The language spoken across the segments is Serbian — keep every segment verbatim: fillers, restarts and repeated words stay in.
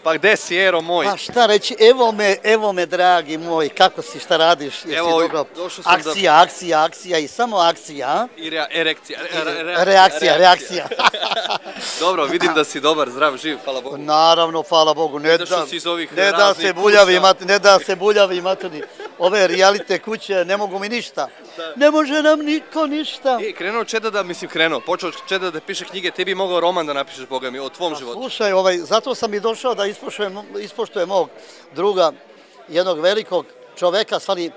Pa gde si, Ero moj? Pa šta reći, evo me, evo me, dragi moj, kako si, šta radiš? Evo, došao sam da... Akcija, akcija, akcija i samo akcija. I erekcija. Reakcija, reakcija. Dobro, vidim da si dobar, zdrav, živ, hvala Bogu. Naravno, hvala Bogu. Ne da se buljavi, ne da se buljavi materni. Ove realite kuće ne mogu mi ništa. Ne može nam niko ništa. I krenuo Čeda da, mislim krenuo, počeo Čeda da piše knjige, tebi mogao roman da napišeš, Boga mi, o tvom životu. Slušaj, zato sam i došao da ispoštujem mog druga, jednog velikog čoveka, stvari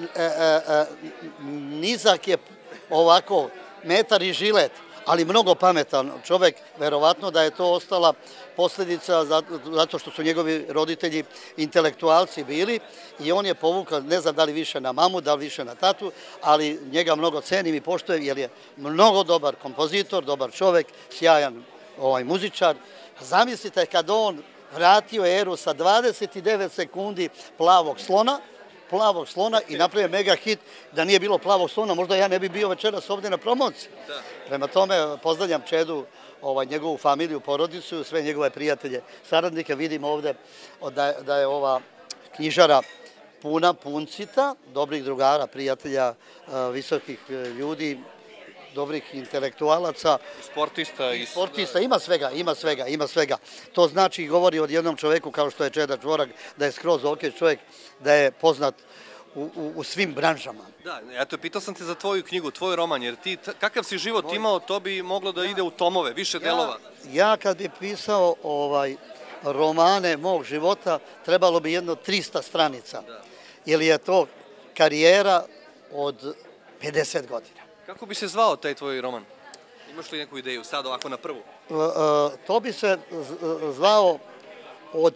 nizak je ovako, metar i žilet, ali mnogo pametan čovek, verovatno da je to ostala posljedica zato što su njegovi roditelji intelektualci bili i on je povukao, ne znam da li više na mamu, da li više na tatu, ali njega mnogo cenim i poštujem jer je mnogo dobar kompozitor, dobar čovek, sjajan muzičar. Zamislite kad on vratio Eru sa dvadeset devet sekundi Plavog slona, Plavog slona i napravio mega hit, da nije bilo Plavog slona, možda ja ne bi bio večeras ovdje na promociji. Prema tome, pozdravljam Čedu, njegovu familiju, porodicu, sve njegove prijatelje, saradnike. Vidim ovdje da je ova knjižara puna puncita, dobrih drugara, prijatelja, visokih ljudi, dobrih intelektualaca. Sportista. Sportista, ima svega, ima svega, ima svega. To znači i govori od jednom čoveku kao što je Čeda Čvorak, da je skroz ok čovjek, da je poznat u svim branžama. Da, eto, pitao sam te za tvoju knjigu, tvoj roman, jer ti, kakav si život imao, to bi moglo da ide u tomove, više delova. Ja kad bi pisao romane mog života, trebalo bi jedno trista stranica, jer je to karijera od pedeset godina. Kako bi se zvao taj tvoj roman? Imaš li neku ideju sad ovako na prvu? To bi se zvao od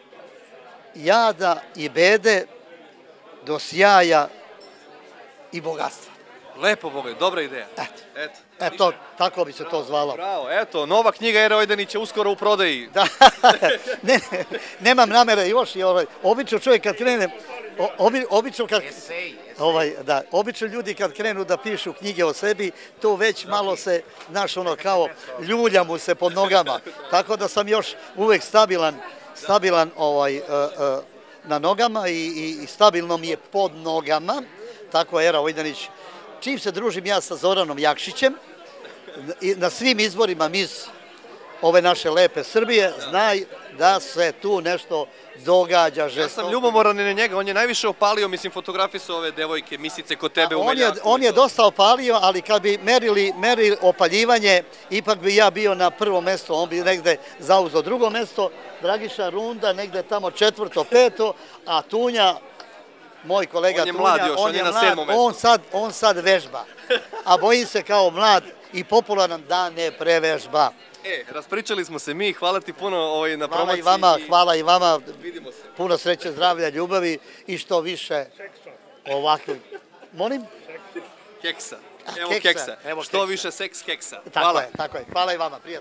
jada i bede do sjaja i bogatstva. Lepo, Boga, dobra ideja. Eto, tako bi se to zvalo. Bravo, eto, nova knjiga Ere Ojdanića uskoro u prodaji. Da, ne, nemam namere još. Obično čovjek kad krene, obično kad... Da, obično ljudi kad krenu da pišu knjige o sebi, to već malo se, znaš, ono kao ljulja mu se pod nogama. Tako da sam još uvek stabilan, stabilan na nogama i stabilno mi je pod nogama. Tako Era Ojdanić. Čim se družim ja sa Zoranom Jakšićem, na svim izborima mis ove naše lepe Srbije, znaj da se tu nešto događa žestoko. Ja sam ljubomoran na njega, on je najviše opalio, mislim, fotografije su ove devojke, misice kod tebe u Meljaku. On je dosta opalio, ali kad bi merili opaljivanje, ipak bi ja bio na prvo mesto, on bi negde zauzeo drugo mesto, Dragiša Runda negde tamo četvrto, peto, a Tunja, moj kolega Tunja, on je mlad, on sad vežba, a bojim se kao mlad i popularan da ne prevežba. E, raspričali smo se mi, hvala ti puno na promociji. Hvala i vama, hvala i vama, puno sreće, zdravlja, ljubavi i što više ovakvih, molim? Keksa, evo keksa, što više seks keksa. Tako je, tako je, hvala i vama, prijatno.